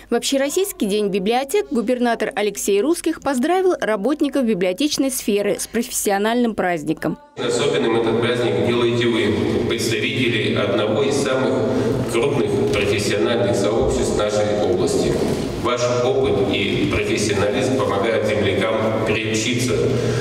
В Общероссийский день библиотек губернатор Алексей Русских поздравил работников библиотечной сферы с профессиональным праздником. Особенным этот праздник делаете вы, представители одного из самых крупных профессиональных сообществ нашей области. Ваш опыт и профессионализм помогают землякам приобщиться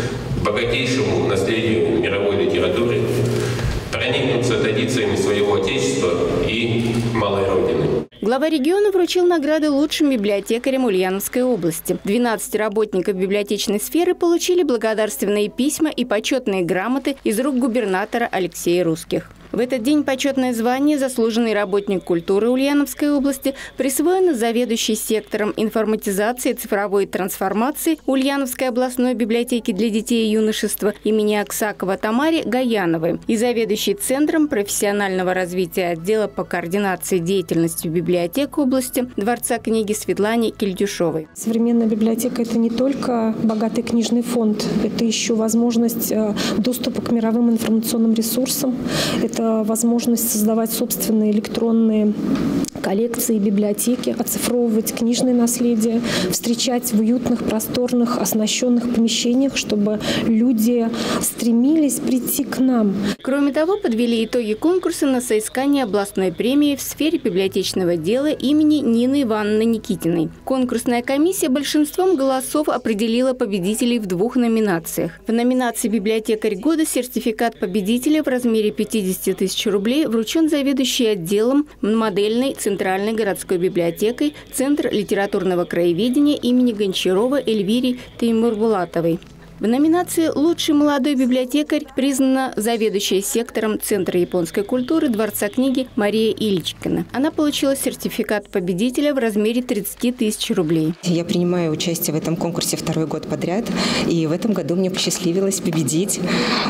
к богатейшему наследию мировой литературы, проникнуться традициями своего Отечества и малой Родины. Глава региона вручил награды лучшим библиотекарям Ульяновской области. 12 работников библиотечной сферы получили благодарственные письма и почетные грамоты из рук губернатора Алексея Русских. В этот день почетное звание «Заслуженный работник культуры Ульяновской области» присвоено заведующей сектором информатизации и цифровой трансформации Ульяновской областной библиотеки для детей и юношества имени Аксакова Тамаре Гаяновой и заведующей Центром профессионального развития отдела по координации деятельности библиотек области Дворца книги Светлане Кильдюшовой. Современная библиотека – это не только богатый книжный фонд, это еще возможность доступа к мировым информационным ресурсам, это возможность создавать собственные электронные коллекции, библиотеки, оцифровывать книжное наследие, встречать в уютных, просторных, оснащенных помещениях, чтобы люди стремились прийти к нам. Кроме того, подвели итоги конкурса на соискание областной премии в сфере библиотечного дела имени Нины Ивановны Никитиной. Конкурсная комиссия большинством голосов определила победителей в 2 номинациях. В номинации «Библиотекарь года» сертификат победителя в размере 50 тысяч рублей вручен заведующей отделом модельной Центральной городской библиотекой Центр литературного краеведения имени Гончарова Эльвире Теймурбулатовой. В номинации «Лучший молодой библиотекарь» признана заведующая сектором Центра японской культуры Дворца книги Мария Ильчкина. Она получила сертификат победителя в размере 30 тысяч рублей. Я принимаю участие в этом конкурсе 2-й год подряд, и в этом году мне посчастливилось победить.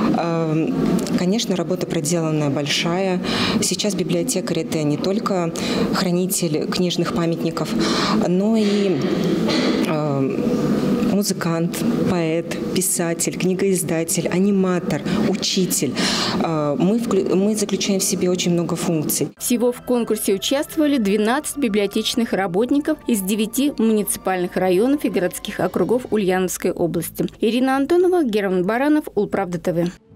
Конечно, работа проделанная большая. Сейчас библиотекарь – это не только хранитель книжных памятников, но и музыкант, поэт, писатель, книгоиздатель, аниматор, учитель. Мы заключаем в себе очень много функций. Всего в конкурсе участвовали 12 библиотечных работников из 9 муниципальных районов и городских округов Ульяновской области. Ирина Антонова, Герман Баранов, Улправда ТВ.